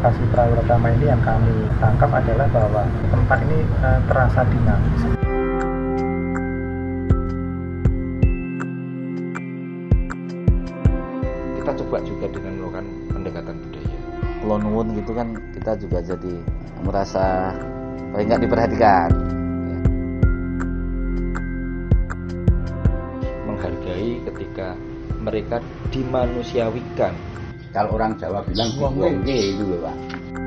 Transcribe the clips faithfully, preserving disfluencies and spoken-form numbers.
lokasi Prawirutama ini yang kami tangkap adalah bahwa tempat ini uh, terasa dinamis. Kita coba juga dengan melakukan pendekatan budaya. Kalau nuwun gitu kan kita juga jadi merasa paling nggak diperhatikan. Menghargai ketika mereka dimanusiawikan. Kalau orang Jawa bilang wongke itu loh Pak.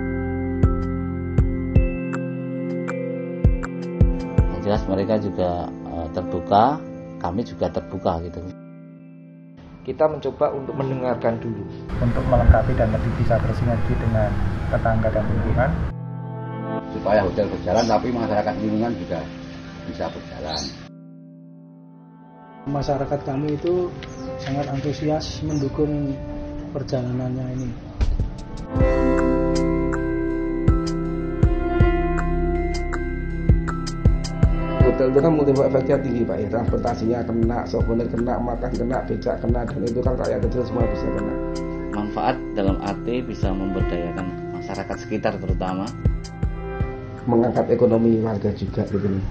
Yang jelas mereka juga uh, terbuka, kami juga terbuka gitu. Kita mencoba untuk mendengarkan dulu. Untuk melengkapi dan lebih bisa bersinergi dengan tetangga dan lingkungan. Supaya hotel berjalan tapi masyarakat lingkungan juga bisa berjalan. Masyarakat kami itu sangat antusias mendukung perjalanannya ini. Hotel itu kan multiple efeknya tinggi Pak ya, transportasinya kena, souvenir kena, makan kena, becak kena, dan itu kan rakyat kecil semua bisa kena. Manfaat dalam arti bisa memberdayakan masyarakat sekitar terutama. Mengangkat ekonomi warga juga gitu nih.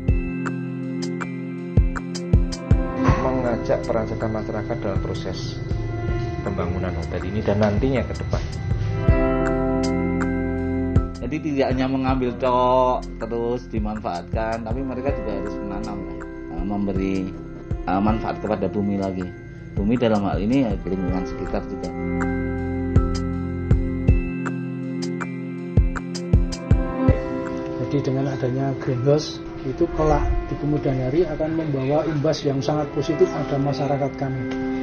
Mengajak peran serta masyarakat dalam proses pembangunan hotel ini dan nantinya ke depan. Jadi tidak hanya mengambil tok terus dimanfaatkan, tapi mereka juga harus menanam, memberi manfaat kepada bumi lagi. Bumi dalam hal ini ya lingkungan sekitar juga. Jadi dengan adanya greenhouse itu kelak di kemudian hari akan membawa imbas yang sangat positif pada masyarakat kami.